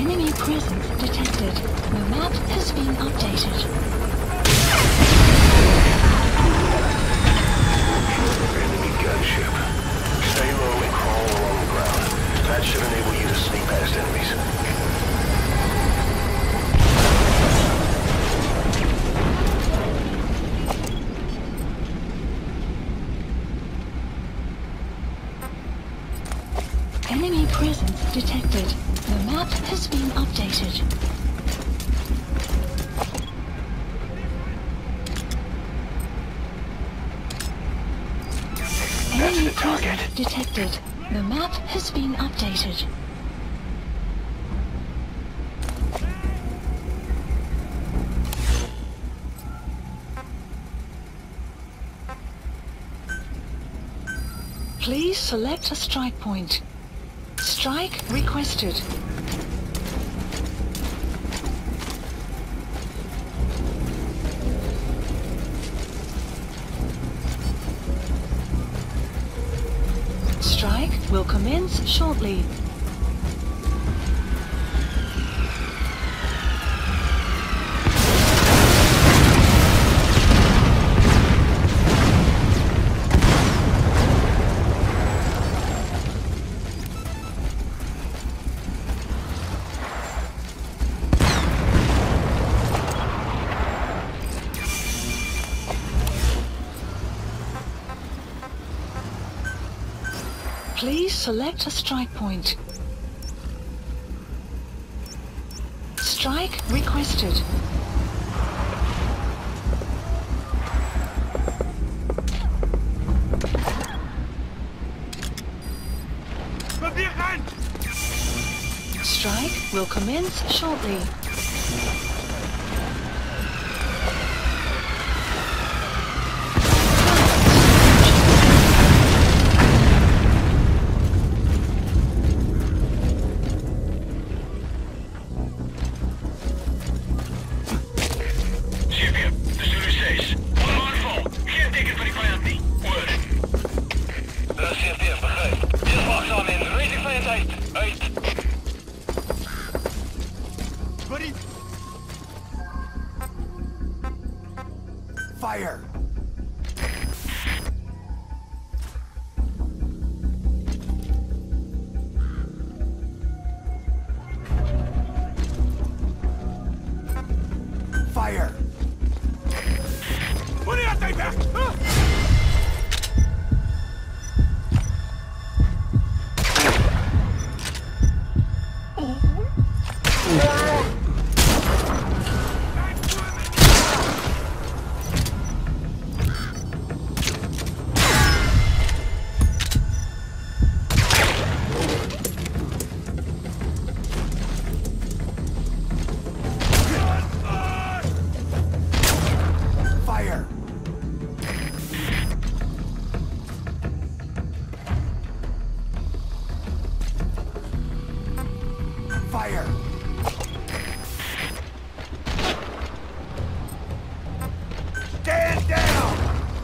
Enemy presence detected. The map has been updated. Enemy gunship. Stay low and crawl along the ground. That should enable you to sneak past enemies. Enemy presence detected. The map has been updated. Enemy presence detected. The map has been updated. Please select a strike point. Strike requested. Strike will commence shortly. Please select a strike point. Strike requested. Strike will commence shortly. Fire! Fire! Fire! Fire! Stand down!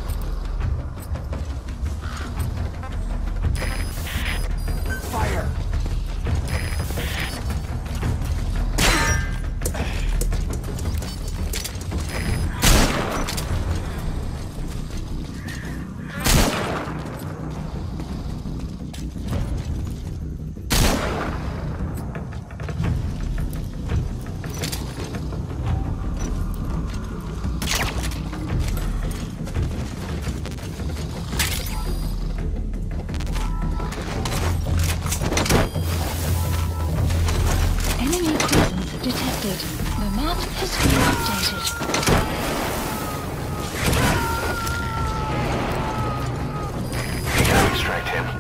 Fire! Enemy presence detected. The map has been updated. You gotta extract him.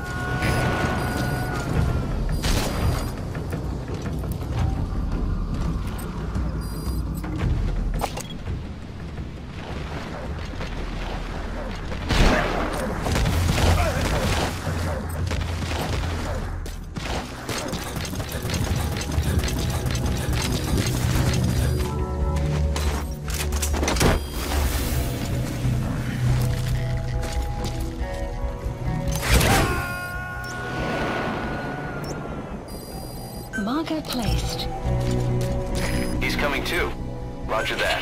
Marker placed. He's coming too. Roger that.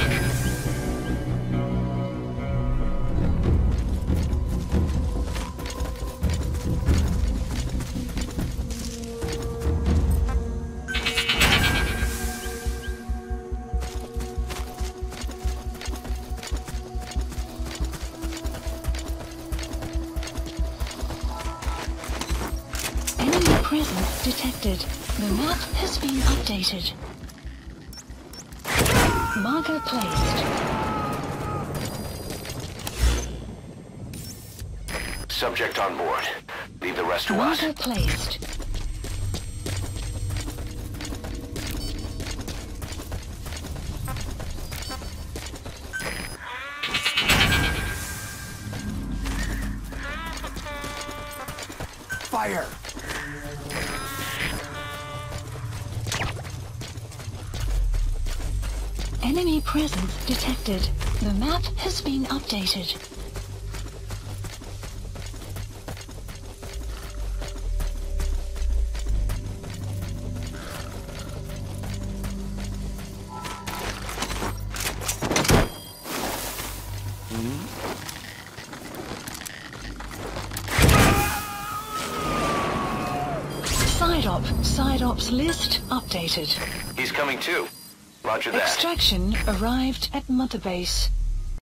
Enemy presence detected. The map has been updated. Marker placed. Subject on board. Leave the rest to us. Marker placed. Fire! Enemy presence detected. The map has been updated. Side ops list updated. He's coming too. Roger that. Extraction arrived at Mother Base.